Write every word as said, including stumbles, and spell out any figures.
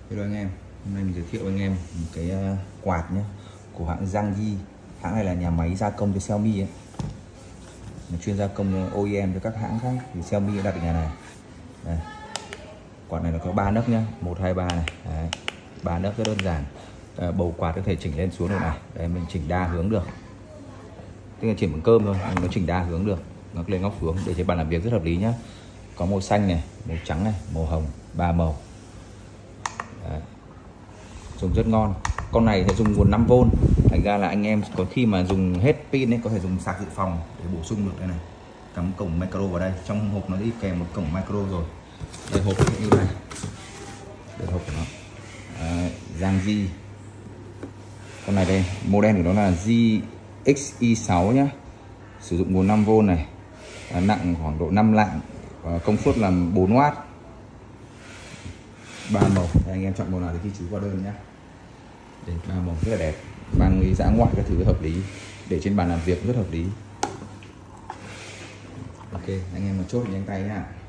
Hello anh em, hôm nay mình giới thiệu anh em một cái quạt nhé của hãng Zhangji. Hãng này là nhà máy gia công cho Xiaomi ấy, là chuyên gia công o e em cho các hãng khác. Thì Xiaomi đã đặt ở nhà này. Đây. Quạt này nó có ba nấc nhá, một hai ba này, đấy. ba nấc rất đơn giản. À, bầu quạt có thể chỉnh lên xuống được này, đây mình chỉnh đa hướng được. Tức là chỉnh bằng cơm thôi, nó chỉnh đa hướng được, nó lên góc xuống để trên bàn làm việc rất hợp lý nhá. Có màu xanh này, màu trắng này, màu hồng, ba màu. Đấy. Dùng rất ngon. Con này sẽ dùng nguồn năm vôn, thành ra là anh em có khi mà dùng hết pin ấy có thể dùng sạc dự phòng để bổ sung được. Đây này, cắm cổng micro vào đây. Trong hộp nó đi kèm một cổng micro rồi. Đây hộp như này, đây hộp của nó. Đấy, Zhangji. Con này đây, model của nó là G X I sáu nhá. Sử dụng nguồn năm vôn này, à, nặng khoảng độ năm lạng, và công suất là bốn oát. Ba màu, đây, anh em chọn màu nào thì ghi chú qua đơn nhá. Đây, ba màu rất là đẹp, mang đi dã ngoại các thứ hợp lý, để trên bàn làm việc rất hợp lý. Ok, anh em mà chốt nhanh tay nhá.